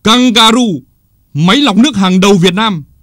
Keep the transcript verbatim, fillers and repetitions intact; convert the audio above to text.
Kangaroo, máy lọc nước hàng đầu Việt Nam.